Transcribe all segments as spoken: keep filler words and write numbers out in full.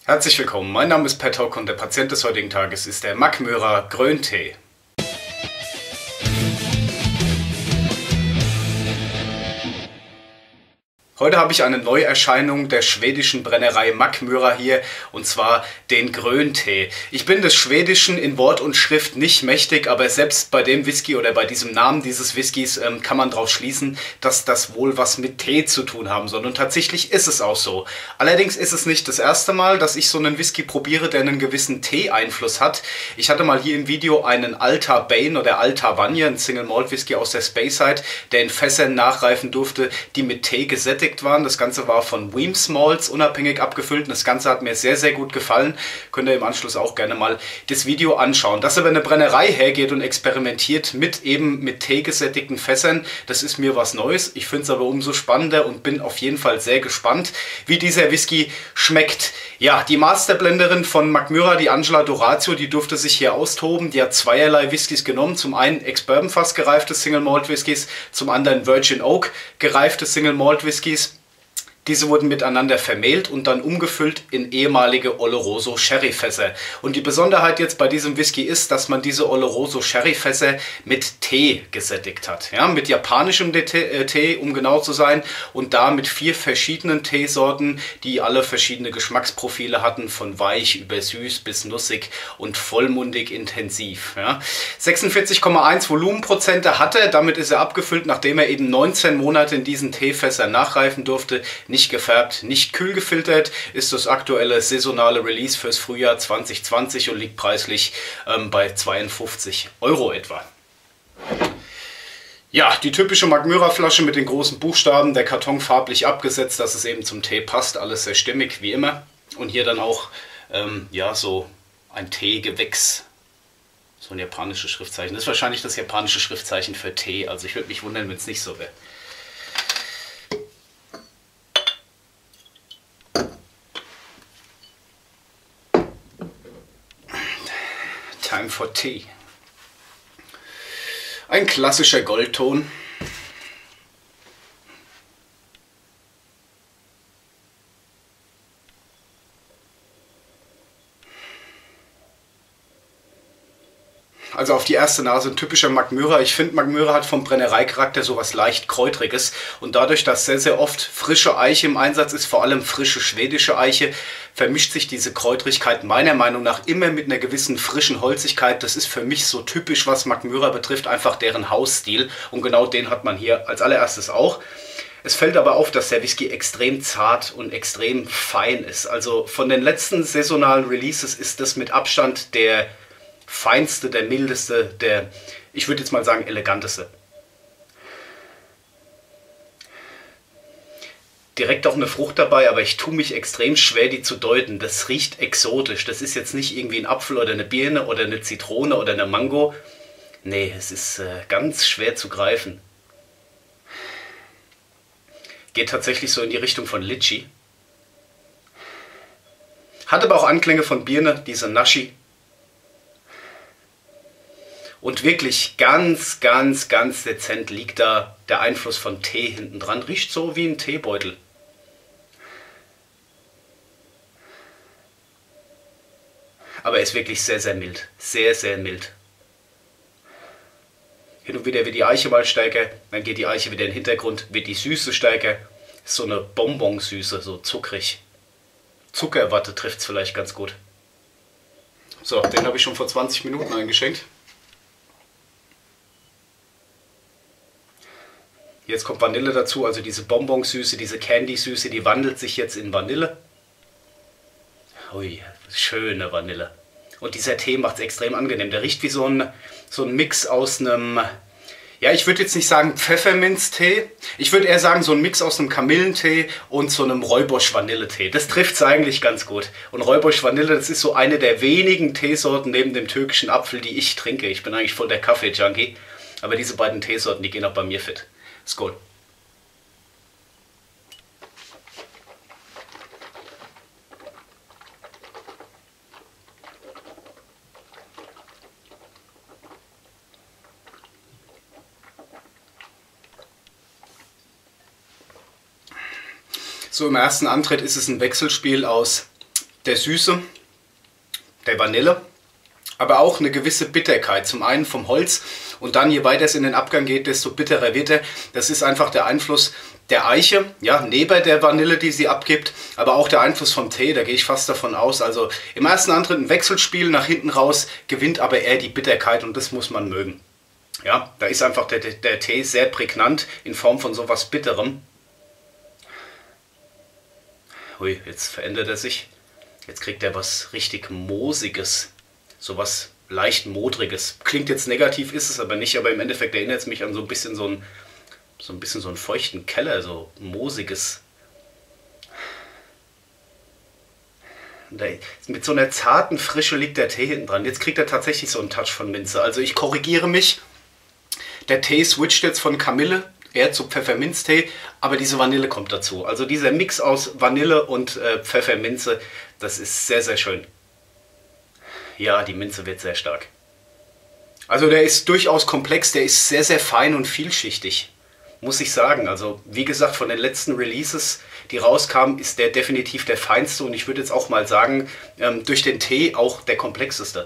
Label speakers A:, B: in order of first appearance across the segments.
A: Herzlich willkommen, mein Name ist Pat Hock und der Patient des heutigen Tages ist der Mackmyra Gröntee. Heute habe ich eine Neuerscheinung der schwedischen Brennerei Mackmyra hier, und zwar den Gröntee. Ich bin des Schwedischen in Wort und Schrift nicht mächtig, aber selbst bei dem Whisky oder bei diesem Namen dieses Whiskys ähm, kann man darauf schließen, dass das wohl was mit Tee zu tun haben soll. Und tatsächlich ist es auch so. Allerdings ist es nicht das erste Mal, dass ich so einen Whisky probiere, der einen gewissen Tee-Einfluss hat. Ich hatte mal hier im Video einen Alta Bane oder Alta Vanya, einen Single Malt Whisky aus der Speyside, der in Fässern nachreifen durfte, die mit Tee gesättigt waren. Das Ganze war von Weems Malts unabhängig abgefüllt und das Ganze hat mir sehr, sehr gut gefallen. Könnt ihr im Anschluss auch gerne mal das Video anschauen. Dass aber eine Brennerei hergeht und experimentiert mit eben mit Tee gesättigten Fässern, das ist mir was Neues. Ich finde es aber umso spannender und bin auf jeden Fall sehr gespannt, wie dieser Whisky schmeckt. Ja, die Masterblenderin von Mackmyra, die Angela Doratio, die durfte sich hier austoben. Die hat zweierlei Whiskys genommen. Zum einen Ex-Bourbon Fass gereifte Single Malt Whiskys, zum anderen Virgin Oak gereifte Single Malt Whiskys. Diese wurden miteinander vermehlt und dann umgefüllt in ehemalige Oloroso Sherryfässer. Und die Besonderheit jetzt bei diesem Whisky ist, dass man diese Oloroso Sherryfässer mit Tee gesättigt hat. Ja, mit japanischem Tee, um genau zu sein, und da mit vier verschiedenen Teesorten, die alle verschiedene Geschmacksprofile hatten, von weich über süß bis nussig und vollmundig intensiv. Ja. sechsundvierzig Komma eins Volumenprozente hat er, damit ist er abgefüllt, nachdem er eben neunzehn Monate in diesen Teefässern nachreifen durfte. Nicht gefärbt, nicht kühl gefiltert, ist das aktuelle saisonale Release fürs Frühjahr zwanzig zwanzig und liegt preislich ähm, bei zweiundfünfzig Euro etwa. Ja, die typische Mackmyra Flasche mit den großen Buchstaben, der Karton farblich abgesetzt, dass es eben zum Tee passt, alles sehr stimmig wie immer. Und hier dann auch ähm, ja, so ein Teegewächs, so ein japanisches Schriftzeichen. Das ist wahrscheinlich das japanische Schriftzeichen für Tee, also ich würde mich wundern, wenn es nicht so wäre. Time for Tea. Ein klassischer Goldton. Also auf die erste Nase ein typischer Mackmyra. Ich finde, Mackmyra hat vom Brennereicharakter sowas leicht Kräutriges. Und dadurch, dass sehr, sehr oft frische Eiche im Einsatz ist, vor allem frische schwedische Eiche, vermischt sich diese Kräutrigkeit meiner Meinung nach immer mit einer gewissen frischen Holzigkeit. Das ist für mich so typisch, was Mackmyra betrifft, einfach deren Hausstil. Und genau den hat man hier als allererstes auch. Es fällt aber auf, dass der Whisky extrem zart und extrem fein ist. Also von den letzten saisonalen Releases ist das mit Abstand der feinste, der mildeste, der, ich würde jetzt mal sagen, eleganteste. Direkt auch eine Frucht dabei, aber ich tue mich extrem schwer, die zu deuten. Das riecht exotisch. Das ist jetzt nicht irgendwie ein Apfel oder eine Birne oder eine Zitrone oder eine Mango. Nee, es ist äh, ganz schwer zu greifen. Geht tatsächlich so in die Richtung von Litchi. Hat aber auch Anklänge von Birne, diese Nashi. Und wirklich ganz, ganz, ganz dezent liegt da der Einfluss von Tee hinten dran. Riecht so wie ein Teebeutel. Aber er ist wirklich sehr, sehr mild. Sehr, sehr mild. Hin und wieder wird die Eiche mal stärker, dann geht die Eiche wieder in den Hintergrund, wird die Süße stärker. Ist so eine Bonbonsüße, so zuckrig. Zuckerwatte trifft es vielleicht ganz gut. So, den habe ich schon vor zwanzig Minuten eingeschenkt. Jetzt kommt Vanille dazu, also diese Bonbonsüße, diese Candy-Süße, die wandelt sich jetzt in Vanille. Ui, schöne Vanille. Und dieser Tee macht es extrem angenehm. Der riecht wie so ein, so ein Mix aus einem, ja, ich würde jetzt nicht sagen Pfefferminztee. Ich würde eher sagen so ein Mix aus einem Kamillentee und so einem Räubusch-Vanilletee. Das trifft es eigentlich ganz gut. Und Räubusch-Vanille, das ist so eine der wenigen Teesorten neben dem türkischen Apfel, die ich trinke. Ich bin eigentlich voll der Kaffee-Junkie. Aber diese beiden Teesorten, die gehen auch bei mir fit. Skål. So im ersten Antritt ist es ein Wechselspiel aus der Süße, der Vanille, aber auch eine gewisse Bitterkeit. Zum einen vom Holz und dann, je weiter es in den Abgang geht, desto bitterer wird er. Das ist einfach der Einfluss der Eiche, ja, neben der Vanille, die sie abgibt, aber auch der Einfluss vom Tee, da gehe ich fast davon aus. Also im ersten Antritt ein Wechselspiel, nach hinten raus gewinnt aber eher die Bitterkeit und das muss man mögen. Ja, da ist einfach der, der Tee sehr prägnant in Form von sowas Bitterem. Hui, jetzt verändert er sich. Jetzt kriegt er was richtig Moosiges. Sowas leicht Modriges. Klingt jetzt negativ, ist es aber nicht, aber im Endeffekt erinnert es mich an so ein bisschen so ein, so ein bisschen so einen feuchten Keller, so Moosiges. Da, mit so einer zarten Frische liegt der Tee hinten dran. Jetzt kriegt er tatsächlich so einen Touch von Minze. Also ich korrigiere mich. Der Tee switcht jetzt von Kamille eher zu Pfefferminztee, aber diese Vanille kommt dazu. Also dieser Mix aus Vanille und äh, Pfefferminze, das ist sehr, sehr schön. Ja, die Minze wird sehr stark. Also der ist durchaus komplex, der ist sehr, sehr fein und vielschichtig, muss ich sagen. Also wie gesagt, von den letzten Releases, die rauskamen, ist der definitiv der feinste und ich würde jetzt auch mal sagen, ähm, durch den Tee auch der komplexeste.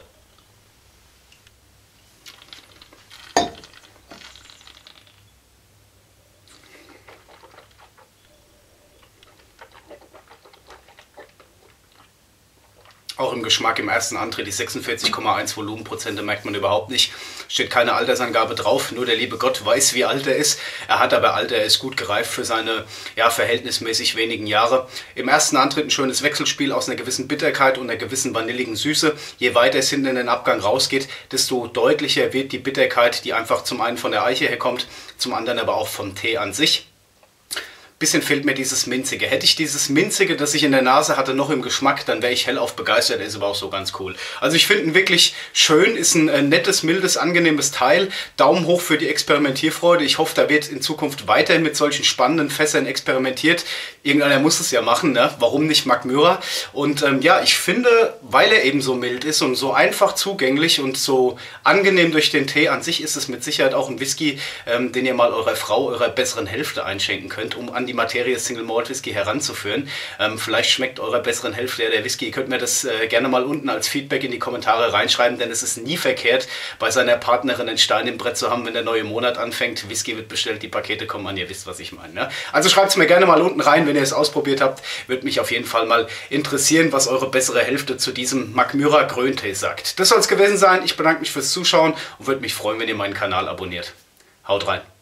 A: Auch im Geschmack im ersten Antritt, die sechsundvierzig Komma eins Volumenprozente merkt man überhaupt nicht. Steht keine Altersangabe drauf, nur der liebe Gott weiß, wie alt er ist. Er hat aber Alter, er ist gut gereift für seine ja, verhältnismäßig wenigen Jahre. Im ersten Antritt ein schönes Wechselspiel aus einer gewissen Bitterkeit und einer gewissen vanilligen Süße. Je weiter es hinten in den Abgang rausgeht, desto deutlicher wird die Bitterkeit, die einfach zum einen von der Eiche herkommt, zum anderen aber auch vom Tee an sich. Bisschen fehlt mir dieses Minzige. Hätte ich dieses Minzige, das ich in der Nase hatte, noch im Geschmack, dann wäre ich hellauf begeistert. Ist aber auch so ganz cool. Also ich finde ihn wirklich schön, ist ein äh, nettes, mildes, angenehmes Teil. Daumen hoch für die Experimentierfreude. Ich hoffe, da wird in Zukunft weiterhin mit solchen spannenden Fässern experimentiert. Irgendeiner muss es ja machen, ne? Warum nicht Mack Myra? Und ähm, ja, ich finde, weil er eben so mild ist und so einfach zugänglich und so angenehm durch den Tee an sich, ist es mit Sicherheit auch ein Whisky, ähm, den ihr mal eurer Frau, eurer besseren Hälfte einschenken könnt, um an die Materie Single Malt Whisky heranzuführen. Ähm, vielleicht schmeckt eurer besseren Hälfte ja der Whisky. Ihr könnt mir das äh, gerne mal unten als Feedback in die Kommentare reinschreiben, denn es ist nie verkehrt, bei seiner Partnerin einen Stein im Brett zu haben, wenn der neue Monat anfängt. Whisky wird bestellt, die Pakete kommen an, ihr wisst, was ich meine. Ne? Also schreibt es mir gerne mal unten rein, wenn ihr es ausprobiert habt. Würde mich auf jeden Fall mal interessieren, was eure bessere Hälfte zu diesem Mack Myra Gröntee sagt. Das soll es gewesen sein. Ich bedanke mich fürs Zuschauen und würde mich freuen, wenn ihr meinen Kanal abonniert. Haut rein!